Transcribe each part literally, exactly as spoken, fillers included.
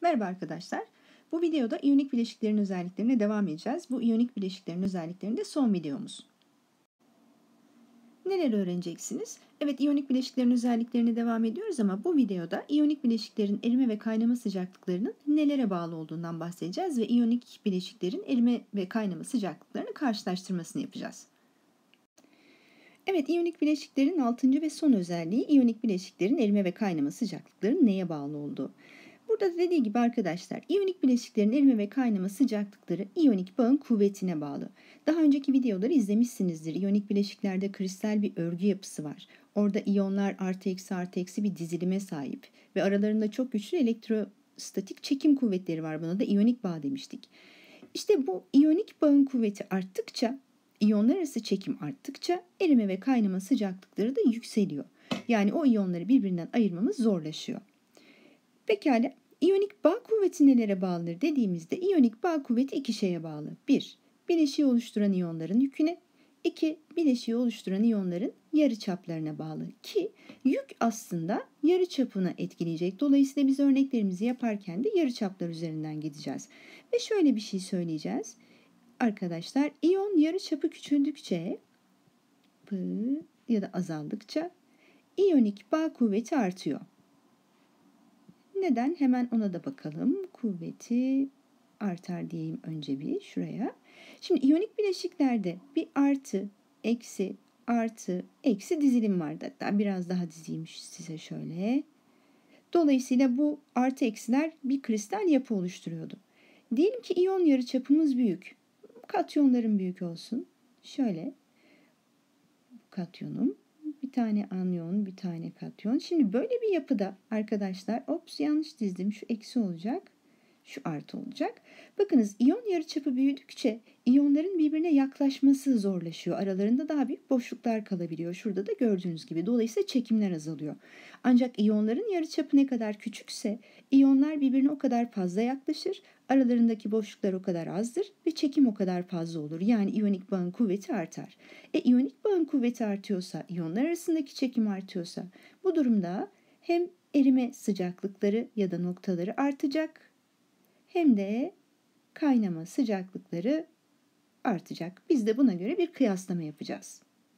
Merhaba arkadaşlar. Bu videoda iyonik bileşiklerin özelliklerine devam edeceğiz. Bu iyonik bileşiklerin özelliklerinde son videomuz. Neler öğreneceksiniz? Evet, iyonik bileşiklerin özelliklerine devam ediyoruz ama bu videoda iyonik bileşiklerin erime ve kaynama sıcaklıklarının nelere bağlı olduğundan bahsedeceğiz ve iyonik bileşiklerin erime ve kaynama sıcaklıklarını karşılaştırmasını yapacağız. Evet, iyonik bileşiklerin altıncı ve son özelliği iyonik bileşiklerin erime ve kaynama sıcaklıklarının neye bağlı olduğu. Burada da dediği gibi arkadaşlar, iyonik bileşiklerin erime ve kaynama sıcaklıkları iyonik bağın kuvvetine bağlı. Daha önceki videoları izlemişsinizdir. İyonik bileşiklerde kristal bir örgü yapısı var. Orada iyonlar artı eksi artı eksi bir dizilime sahip ve aralarında çok güçlü elektrostatik çekim kuvvetleri var. Buna da iyonik bağ demiştik. İşte bu iyonik bağın kuvveti arttıkça, iyonlar arası çekim arttıkça erime ve kaynama sıcaklıkları da yükseliyor. Yani o iyonları birbirinden ayırmamız zorlaşıyor. Pekala, iyonik bağ kuvveti nelere bağlıdır dediğimizde iyonik bağ kuvveti iki şeye bağlı. bir. Bileşiği oluşturan iyonların yüküne. iki. Bileşiği oluşturan iyonların yarıçaplarına bağlı. Ki yük aslında yarıçapını etkileyecek. Dolayısıyla biz örneklerimizi yaparken de yarıçaplar üzerinden gideceğiz. Ve şöyle bir şey söyleyeceğiz. Arkadaşlar, iyon yarıçapı küçüldükçe ya da azaldıkça iyonik bağ kuvveti artıyor. Neden? Hemen ona da bakalım. Kuvveti artar diyeyim önce bir şuraya. Şimdi iyonik bileşiklerde bir artı, eksi, artı, eksi dizilim vardı. Hatta biraz daha dizeyim size şöyle. Dolayısıyla bu artı eksiler bir kristal yapı oluşturuyordu. Diyelim ki iyon yarıçapımız büyük. Katyonların büyük olsun. Şöyle. Katyonum. Bir tane anyon, bir tane katyon. Şimdi böyle bir yapıda arkadaşlar, ops yanlış dizdim. Şu eksi olacak, şu artı olacak. Bakınız, iyon yarıçapı büyüdükçe iyonların birbirine yaklaşması zorlaşıyor. Aralarında daha büyük boşluklar kalabiliyor. Şurada da gördüğünüz gibi. Dolayısıyla çekimler azalıyor. Ancak iyonların yarıçapı ne kadar küçükse iyonlar birbirine o kadar fazla yaklaşır. Aralarındaki boşluklar o kadar azdır ve çekim o kadar fazla olur. Yani iyonik bağın kuvveti artar. E iyonik bağın kuvveti artıyorsa, iyonlar arasındaki çekim artıyorsa, bu durumda hem erime sıcaklıkları ya da noktaları artacak hem de kaynama sıcaklıkları artacak. Biz de buna göre bir kıyaslama yapacağız.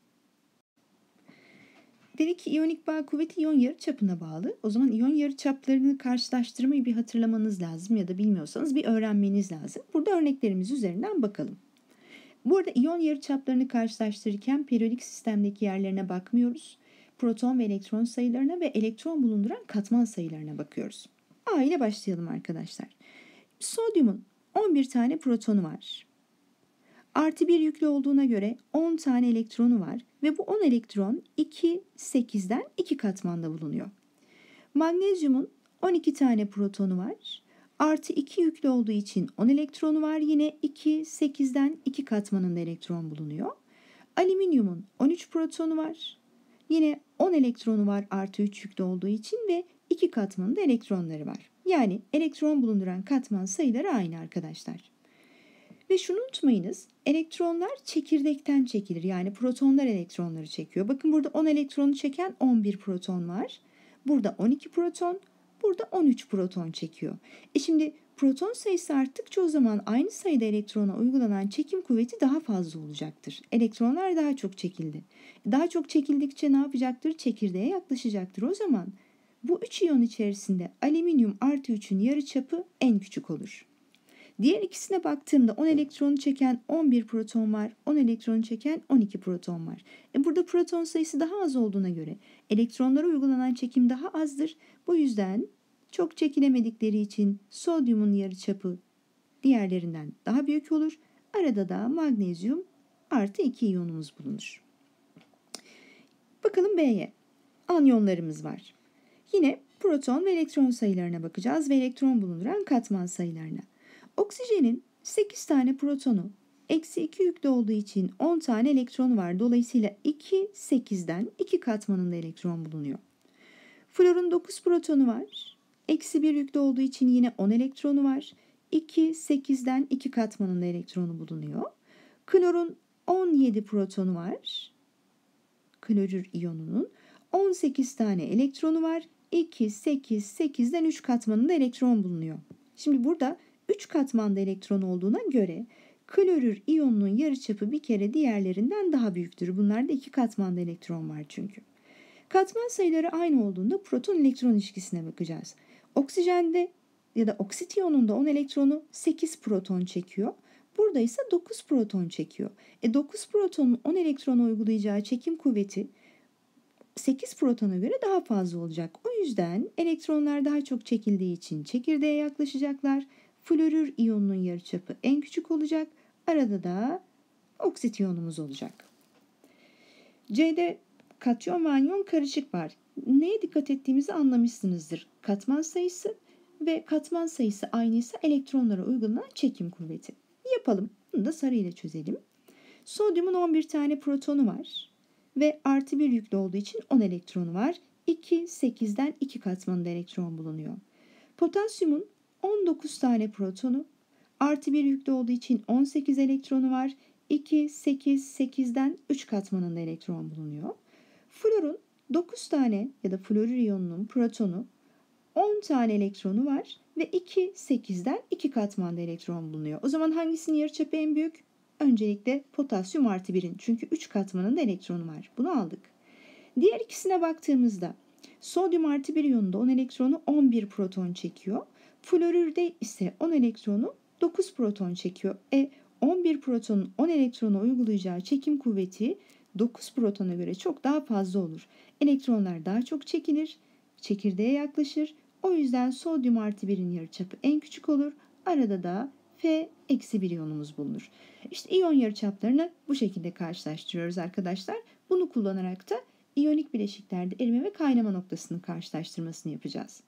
Dedik ki iyonik bağ kuvveti iyon yarıçapına bağlı. O zaman iyon yarıçaplarını karşılaştırmayı bir hatırlamanız lazım ya da bilmiyorsanız bir öğrenmeniz lazım. Burada örneklerimiz üzerinden bakalım. Bu arada iyon yarıçaplarını karşılaştırırken periyodik sistemdeki yerlerine bakmıyoruz. Proton ve elektron sayılarına ve elektron bulunduran katman sayılarına bakıyoruz. A ile başlayalım arkadaşlar. Sodyumun on bir tane protonu var. Artı bir yüklü olduğuna göre on tane elektronu var ve bu on elektron iki sekizden iki katmanda bulunuyor. Magnezyumun on iki tane protonu var. Artı iki yüklü olduğu için on elektronu var. Yine iki sekizden iki katmanında elektron bulunuyor. Alüminyumun on üç protonu var. Yine on elektronu var artı üç yüklü olduğu için ve iki katmanında elektronları var. Yani elektron bulunduran katman sayıları aynı arkadaşlar. Ve şunu unutmayınız, elektronlar çekirdekten çekilir. Yani protonlar elektronları çekiyor. Bakın, burada on elektronu çeken on bir proton var. Burada on iki proton, burada on üç proton çekiyor. E şimdi proton sayısı arttıkça o zaman aynı sayıda elektrona uygulanan çekim kuvveti daha fazla olacaktır. Elektronlar daha çok çekildi. Daha çok çekildikçe ne yapacaktır? Çekirdeğe yaklaşacaktır. O zaman bu üç iyon içerisinde alüminyum artı üçün yarıçapı en küçük olur. Diğer ikisine baktığımda on elektronu çeken on bir proton var, on elektronu çeken on iki proton var. E burada proton sayısı daha az olduğuna göre elektronlara uygulanan çekim daha azdır. Bu yüzden çok çekilemedikleri için sodyumun yarıçapı diğerlerinden daha büyük olur. Arada da magnezyum artı iki iyonumuz bulunur. Bakalım B'ye. Anyonlarımız var. Yine proton ve elektron sayılarına bakacağız ve elektron bulunduran katman sayılarına. Oksijenin sekiz tane protonu, eksi iki yüklü olduğu için on tane elektronu var. Dolayısıyla iki sekizden iki katmanında elektron bulunuyor. Florun dokuz protonu var. Eksi bir yüklü olduğu için yine on elektronu var. iki sekizden iki katmanında elektronu bulunuyor. Klorun on yedi protonu var. Klorür iyonunun on sekiz tane elektronu var. iki, sekiz, sekizden üç katmanında elektron bulunuyor. Şimdi burada üç katmanda elektron olduğuna göre klorür iyonunun yarıçapı bir kere diğerlerinden daha büyüktür. Bunlarda iki katmanda elektron var çünkü. Katman sayıları aynı olduğunda proton-elektron ilişkisine bakacağız. Oksijende ya da oksit iyonunda on elektronu sekiz proton çekiyor. Burada ise dokuz proton çekiyor. E dokuz protonun on elektrona uygulayacağı çekim kuvveti sekiz protona göre daha fazla olacak. O yüzden elektronlar daha çok çekildiği için çekirdeğe yaklaşacaklar. Florür iyonunun yarıçapı en küçük olacak. Arada da oksit iyonumuz olacak. C'de katyon ve anyon karışık var. Neye dikkat ettiğimizi anlamışsınızdır. Katman sayısı ve katman sayısı aynıysa elektronlara uygulanan çekim kuvveti. Yapalım. Bunu da sarı ile çözelim. Sodyumun on bir tane protonu var ve artı bir yüklü olduğu için on elektronu var. iki, sekizden iki katmanında elektron bulunuyor. Potasyumun on dokuz tane protonu, artı bir yüklü olduğu için on sekiz elektronu var. iki, sekiz, sekizden üç katmanında elektron bulunuyor. Florun dokuz tane ya da florür iyonunun protonu, on tane elektronu var ve iki, sekizden iki katmanda elektron bulunuyor. O zaman hangisinin yarıçapı en büyük? Öncelikle potasyum artı birin. Çünkü üç katmanında elektronu var. Bunu aldık. Diğer ikisine baktığımızda sodyum artı bir iyonunda on elektronu on bir proton çekiyor. Florürde ise on elektronu dokuz proton çekiyor. E on bir protonun on elektrona uygulayacağı çekim kuvveti dokuz protona göre çok daha fazla olur. Elektronlar daha çok çekilir, çekirdeğe yaklaşır. O yüzden sodyum artı birin yarıçapı en küçük olur. Arada da F eksi bir iyonumuz bulunur. İşte iyon yarıçaplarını bu şekilde karşılaştırıyoruz arkadaşlar. Bunu kullanarak da iyonik bileşiklerde erime ve kaynama noktasının karşılaştırmasını yapacağız.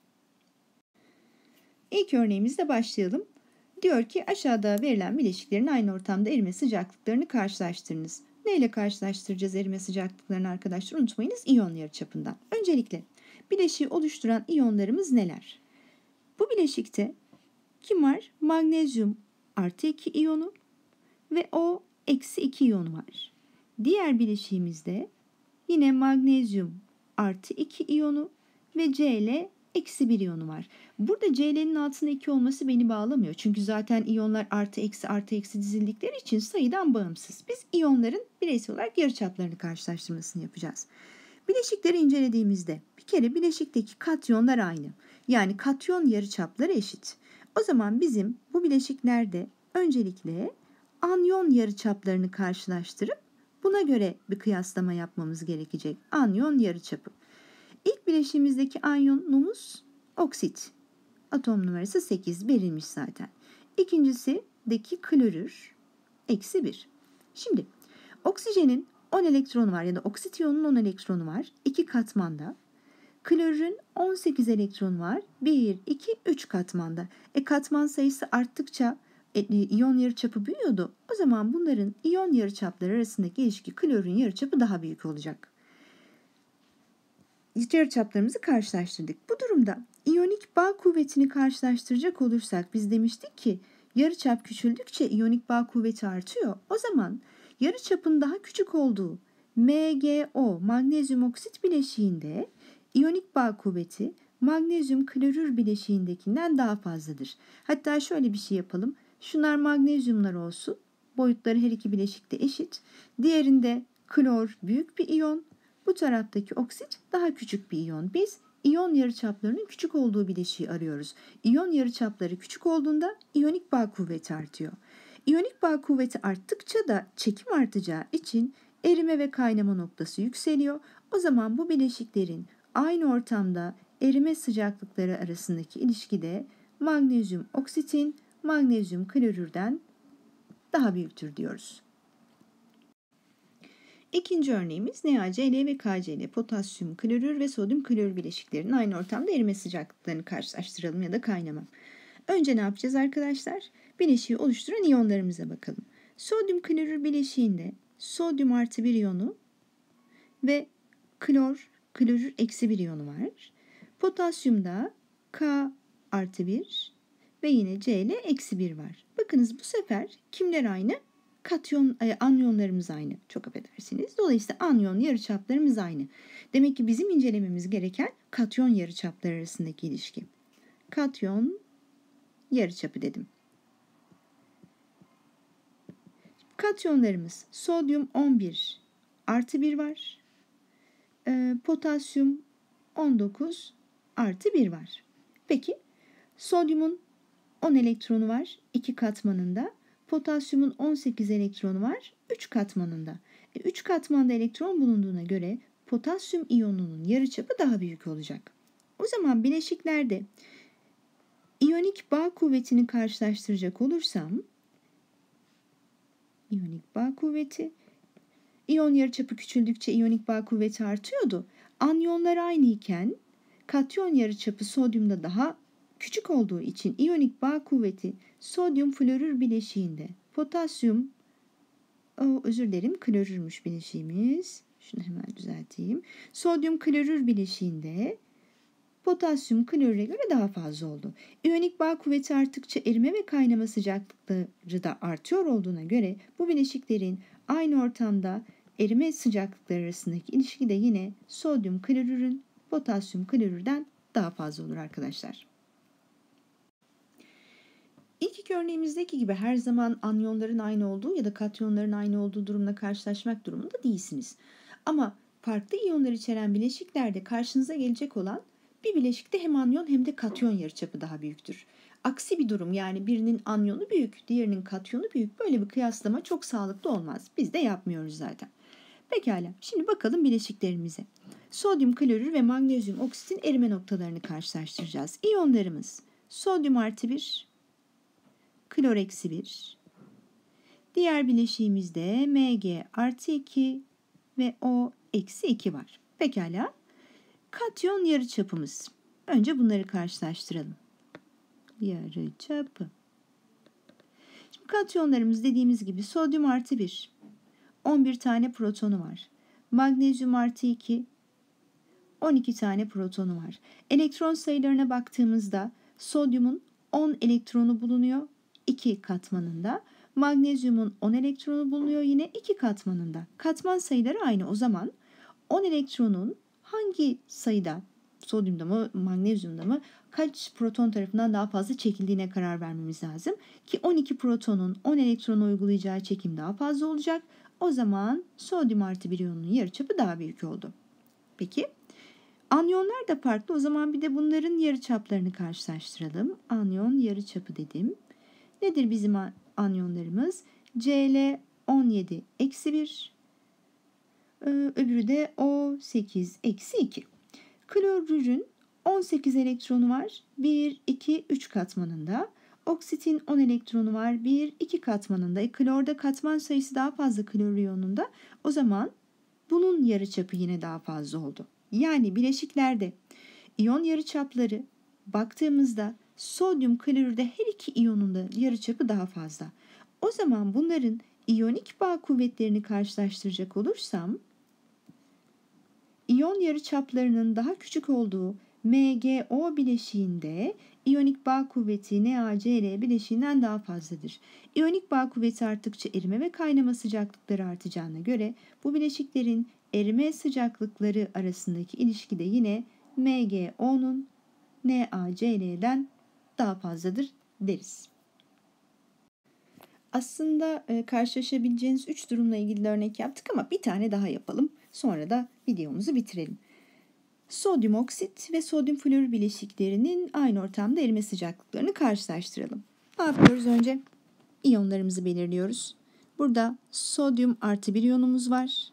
İlk örneğimizle başlayalım. Diyor ki aşağıda verilen bileşiklerin aynı ortamda erime sıcaklıklarını karşılaştırınız. Neyle karşılaştıracağız erime sıcaklıklarını arkadaşlar? Unutmayınız iyon yarıçapından. Öncelikle bileşiği oluşturan iyonlarımız neler? Bu bileşikte kim var? Magnezyum artı iki iyonu ve O eksi iki iyonu var. Diğer bileşiğimizde yine magnezyum artı iki iyonu ve Cl eksi bir iyonu var. Burada Cl'nin altında iki olması beni bağlamıyor. Çünkü zaten iyonlar artı eksi artı eksi dizildikleri için sayıdan bağımsız. Biz iyonların bireysel olarak yarıçaplarını karşılaştırmasını yapacağız. Bileşikleri incelediğimizde bir kere bileşikteki katyonlar aynı. Yani katyon yarıçapları eşit. O zaman bizim bu bileşiklerde öncelikle anyon yarıçaplarını karşılaştırıp buna göre bir kıyaslama yapmamız gerekecek. Anyon yarıçapı. İlk bileşiğimizdeki anyonumuz oksit. Atom numarası sekiz verilmiş zaten. İkincisideki klorür eksi bir. Şimdi oksijenin on elektronu var ya da oksit iyonunun on elektronu var. iki katmanda. Klorürün on sekiz elektronu var. bir, iki, üç katmanda. E katman sayısı arttıkça e, iyon yarıçapı büyüyordu. O zaman bunların iyon yarıçapları arasındaki ilişki klorürün yarıçapı daha büyük olacak. Yarıçaplarımızı karşılaştırdık. Bu durumda iyonik bağ kuvvetini karşılaştıracak olursak biz demiştik ki yarıçap küçüldükçe iyonik bağ kuvveti artıyor. O zaman yarıçapın daha küçük olduğu MgO magnezyum oksit bileşiğinde iyonik bağ kuvveti magnezyum klorür bileşiğindekinden daha fazladır. Hatta şöyle bir şey yapalım. Şunlar magnezyumlar olsun. Boyutları her iki bileşikte eşit. Diğerinde klor büyük bir iyon. Bu taraftaki oksit daha küçük bir iyon. Biz iyon yarıçaplarının küçük olduğu bileşiği arıyoruz. İyon yarıçapları küçük olduğunda iyonik bağ kuvveti artıyor. İyonik bağ kuvveti arttıkça da çekim artacağı için erime ve kaynama noktası yükseliyor. O zaman bu bileşiklerin aynı ortamda erime sıcaklıkları arasındaki ilişkide magnezyum oksitin magnezyum klorürden daha büyüktür diyoruz. İkinci örneğimiz NaCl ve KCl, potasyum klorür ve sodyum klorür bileşiklerinin aynı ortamda erime sıcaklıklarını karşılaştıralım ya da kaynama. Önce ne yapacağız arkadaşlar? Bileşiği oluşturan iyonlarımıza bakalım. Sodyum klorür bileşiğinde sodyum artı bir iyonu ve klor, klorür eksi bir iyonu var. Potasyumda K artı bir ve yine Cl eksi bir var. Bakınız bu sefer kimler aynı? Katyon, anyonlarımız aynı. Çok affedersiniz. Dolayısıyla anyon yarıçaplarımız aynı. Demek ki bizim incelememiz gereken katyon yarıçapları arasındaki ilişki. Katyon yarıçapı dedim. Katyonlarımız sodyum on bir artı bir var. E, potasyum on dokuz artı bir var. Peki sodyumun on elektronu var iki katmanında. Potasyumun on sekiz elektronu var üç katmanında. E, üç katmanda elektron bulunduğuna göre potasyum iyonunun yarıçapı daha büyük olacak. O zaman bileşiklerde iyonik bağ kuvvetini karşılaştıracak olursam, iyonik bağ kuvveti, iyon yarıçapı küçüldükçe iyonik bağ kuvveti artıyordu. Anyonlar aynı iken katyon yarıçapı sodyumda daha küçük olduğu için iyonik bağ kuvveti sodyum florür bileşiğinde potasyum, o, özür dilerim klorürmüş bileşiğimiz. Şunu hemen düzelteyim. Sodyum klorür bileşiğinde potasyum klorüre göre daha fazla oldu. İyonik bağ kuvveti arttıkça erime ve kaynama sıcaklıkları da artıyor olduğuna göre bu bileşiklerin aynı ortamda erime sıcaklıkları arasındaki ilişki de yine sodyum klorürün potasyum klorürden daha fazla olur arkadaşlar. İlk iki örneğimizdeki gibi her zaman anyonların aynı olduğu ya da katyonların aynı olduğu durumla karşılaşmak durumunda değilsiniz. Ama farklı iyonlar içeren bileşiklerde karşınıza gelecek olan bir bileşikte hem anyon hem de katyon yarıçapı daha büyüktür. Aksi bir durum, yani birinin anyonu büyük, diğerinin katyonu büyük, böyle bir kıyaslama çok sağlıklı olmaz. Biz de yapmıyoruz zaten. Pekala, şimdi bakalım bileşiklerimize. Sodyum klorür ve magnezyum oksitin erime noktalarını karşılaştıracağız. İyonlarımız sodyum artı bir, klor eksi bir. Diğer bileşiğimizde Mg artı iki ve O eksi iki var. Pekala. Katyon yarıçapımız. Önce bunları karşılaştıralım. Yarıçapı. Şimdi katyonlarımız dediğimiz gibi sodyum artı bir. on bir tane protonu var. Magnezyum artı iki. on iki tane protonu var. Elektron sayılarına baktığımızda sodyumun on elektronu bulunuyor iki katmanında. Magnezyumun on elektronu bulunuyor yine iki katmanında. Katman sayıları aynı. O zaman on elektronun hangi sayıda, sodyumda mı magnezyumda mı, kaç proton tarafından daha fazla çekildiğine karar vermemiz lazım. Ki on iki protonun on elektronu uygulayacağı çekim daha fazla olacak. O zaman sodyum artı bir iyonunun yarıçapı daha büyük oldu. Peki anyonlar da farklı. O zaman bir de bunların yarıçaplarını karşılaştıralım. Anyon yarıçapı dedim. Nedir bizim anyonlarımız? Cl on yedi eksi bir, öbürü de O sekiz eksi iki. Klorürün on sekiz elektronu var. bir, iki, üç katmanında. Oksitin on elektronu var. bir, iki katmanında. E, klorda katman sayısı daha fazla klor iyonunda. O zaman bunun yarıçapı yine daha fazla oldu. Yani bileşiklerde iyon yarıçapları baktığımızda sodyum klorürde her iki iyonun da yarıçapı daha fazla. O zaman bunların iyonik bağ kuvvetlerini karşılaştıracak olursam, iyon yarıçaplarının daha küçük olduğu MgO bileşiğinde iyonik bağ kuvveti NaCl bileşiğinden daha fazladır. İyonik bağ kuvveti arttıkça erime ve kaynama sıcaklıkları artacağına göre bu bileşiklerin erime sıcaklıkları arasındaki ilişki de yine MgO'nun NaCl'den daha fazladır deriz. Aslında e, karşılaşabileceğiniz üç durumla ilgili örnek yaptık ama bir tane daha yapalım. Sonra da videomuzu bitirelim. Sodyum oksit ve sodyum florür bileşiklerinin aynı ortamda erime sıcaklıklarını karşılaştıralım. Ne yapıyoruz önce? İyonlarımızı belirliyoruz. Burada sodyum artı bir iyonumuz var.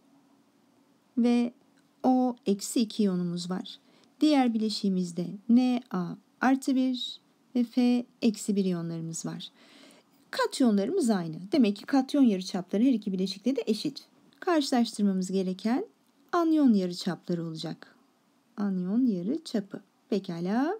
Ve O eksi iki iyonumuz var. Diğer bileşiğimizde Na artı bir ve F eksi bir iyonlarımız var. Katyonlarımız aynı. Demek ki katyon yarıçapları her iki bileşikte de eşit. Karşılaştırmamız gereken anyon yarıçapları olacak. Anyon yarıçapı. Pekala.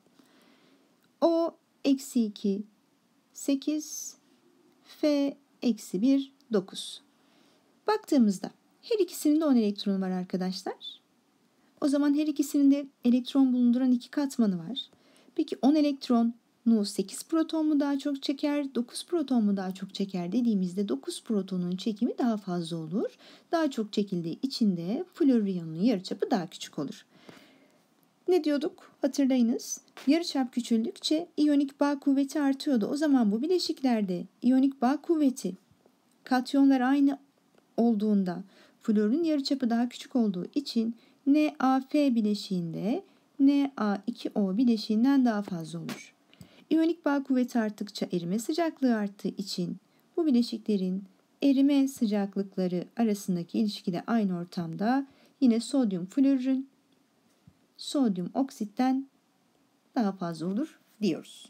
O eksi iki sekiz, F eksi bir dokuz. Baktığımızda her ikisinin de on elektronu var arkadaşlar. O zaman her ikisinin de elektron bulunduran iki katmanı var. Peki on elektron sekiz proton mu daha çok çeker, dokuz proton mu daha çok çeker dediğimizde dokuz protonun çekimi daha fazla olur. Daha çok çekildiği için de florür iyonunun yarıçapı daha küçük olur. Ne diyorduk? Hatırlayınız. Yarıçap küçüldükçe iyonik bağ kuvveti artıyordu. O zaman bu bileşiklerde iyonik bağ kuvveti katyonlar aynı olduğunda florun yarıçapı daha küçük olduğu için N A F bileşiğinde N A iki O bileşiğinden daha fazla olur. İyonik bağ kuvveti arttıkça erime sıcaklığı arttığı için bu bileşiklerin erime sıcaklıkları arasındaki ilişki de aynı ortamda yine sodyum florürün sodyum oksitten daha fazla olur diyoruz.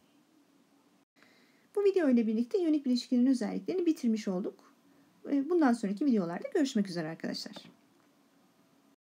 Bu video ile birlikte iyonik bileşiklerin özelliklerini bitirmiş olduk. Bundan sonraki videolarda görüşmek üzere arkadaşlar.